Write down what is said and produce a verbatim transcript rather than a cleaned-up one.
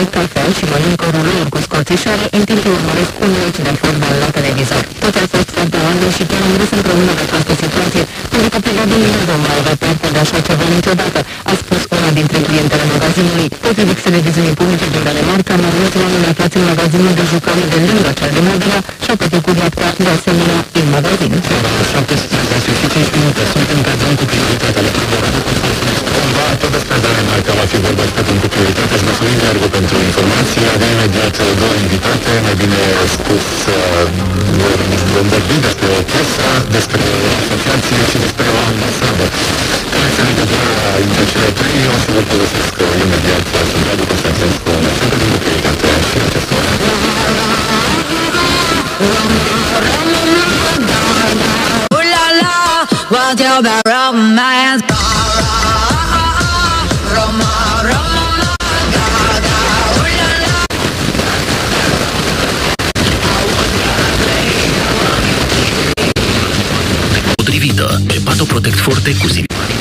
direct cafea și mănâncă rulouri cu scorțișoare, în timp ce urmăresc un meci de fotbal la televizor. Toți au fost foarte oameni și chiar am râs împreună de această situație, pentru că pe Gabi nu vom mai avea parte de așa ceva niciodată, a spus una dintre clientele magazinului. Potrivit televiziunii publice din Danemarca, mai mulți oameni aflați în magazinul de jucării de lângă cel de Modena și-au petrecut noaptea de asemenea în magazin. șaptesprezece minute, suntem pe drum cu prioritatea la primul rând. Cumva, tot despre Danemarca va fi vorba pe drum cu prioritate și mulțumim Iargo pentru informații. Avem imediat două invitate, mai bine spus, vom vorbi despre o piesă, despre o asociație și despre o ambasadă. Care se legătura între cele trei, o să vă folosesc imediat. Sunt Radu Constantinescu, sunt pe drum cu prioritate și acest oră. What's your bad romance? Roma, Roma, Gaga, ooh la la. Potrivită, Hepato Protect Forte cu zi.